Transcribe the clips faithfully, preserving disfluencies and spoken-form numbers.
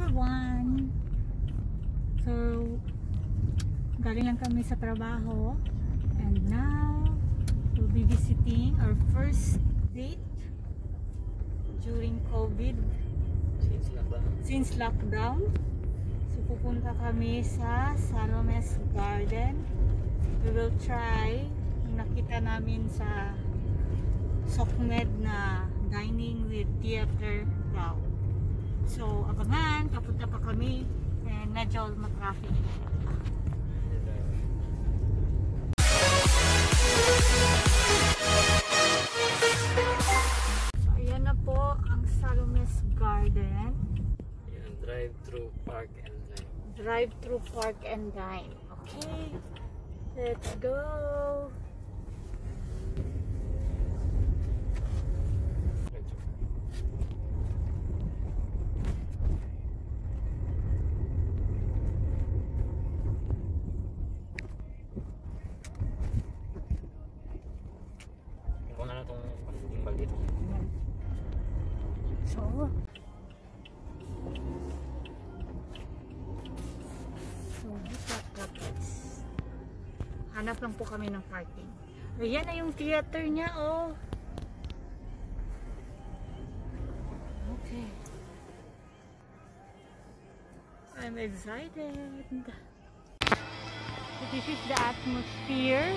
everyone! So, galing lang kami sa trabaho and now we'll be visiting our first date during COVID since lockdown. Since lockdown. So, pupunta kami sa Salome's Garden. We will try yung nakita namin sa Sokmed na dining with theater daw. So, abangan, kapunta pa kami and medyo matraffic. So, ayan na po ang Salome's Garden. Ayan, drive-thru park and dine. Drive-thru park and dine. Okay, let's go! Kung ano itong timbal dito. So, so look at that place. Hanap lang po kami ng parking. Ayan na yung theater niya, oh. Okay. I'm excited. So this is the atmosphere.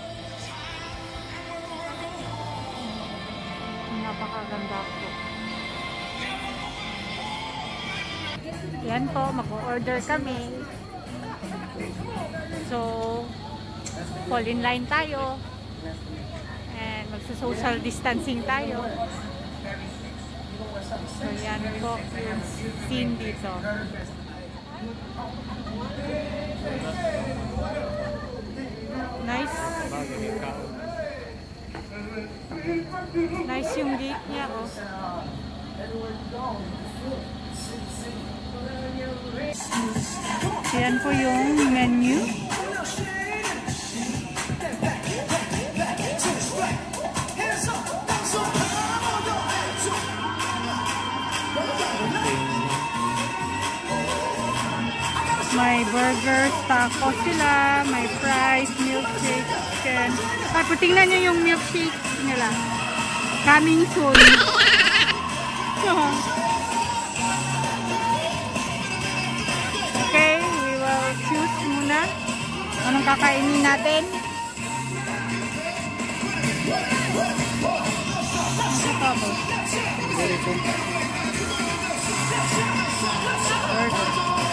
Napakaganda po. Yan po, mag-order kami. So, fall in line tayo. And magsa-social distancing tayo. So, yan po yung scene dito. Nice. Nice yung gate niya, oh. Yan po yung menu. May burgers, tacos sila, may fries, milkshake, chicken. Tapos tingnan nyo yung milkshake nila. Coming soon. Okay, we will choose muna. Anong kakainin natin? Ito po. Burger.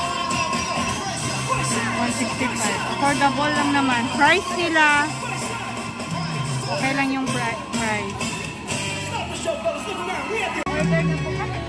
one sixty-five. Affordable lang naman. Price nila. Okay lang yung price. Order na po kami.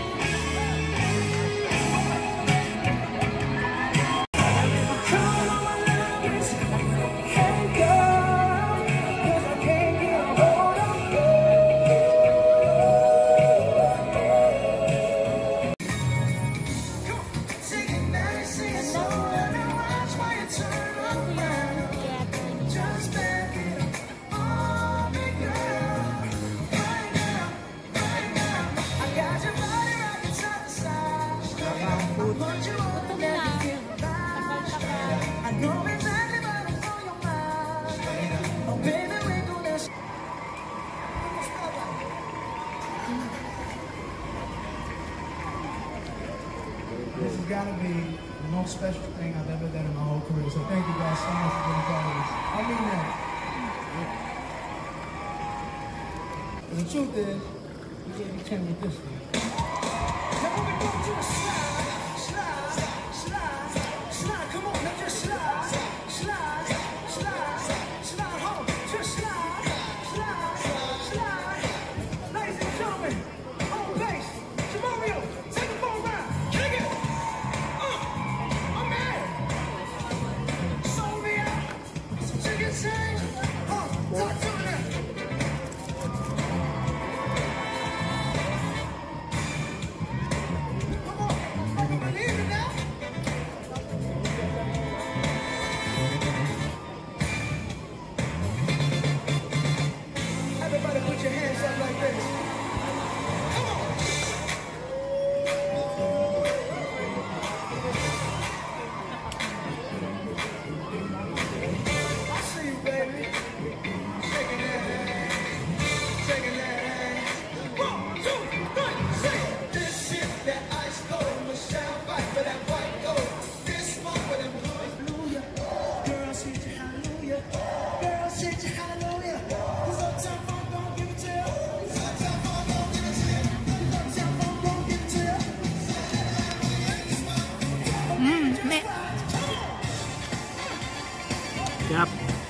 This has got to be the most special thing I've ever done in my whole career. So thank you guys so much for being part of this. I mean that. And the truth is, we gave you ten with this thing.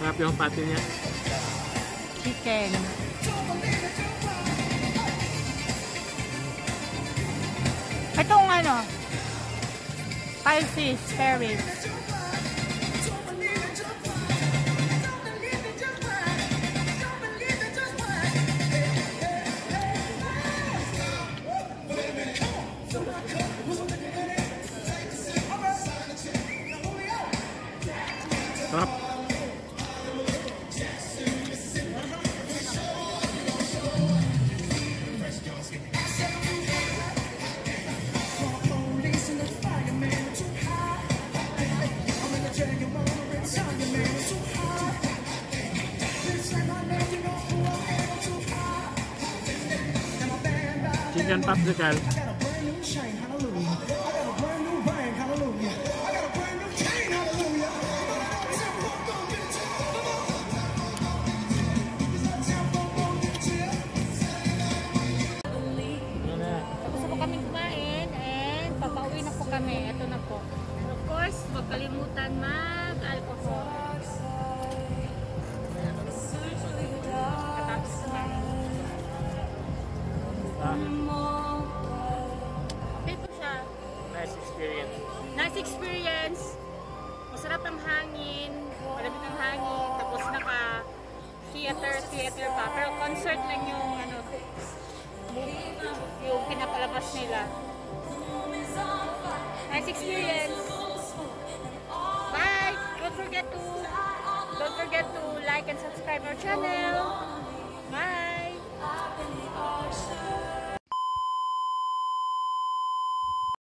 Sarap yung pati niya. Chicken. Itong ano, pile fish, Paris. Sarap. Chicken popsicle. Tapos na po kami kumain and papauwi na po kami. Ito na po. And of course, huwag kalimutan mag-alcohol. Katapos kumain. Okay po siya. Nice experience. Nice experience. Masarap ang hangin. Malamig ang hangin. Tapos naka theater, theater pa. Pero concert lang yung ano, yung pinapalabas nila. Nice experience. Bye! Don't forget to don't forget to like and subscribe our channel.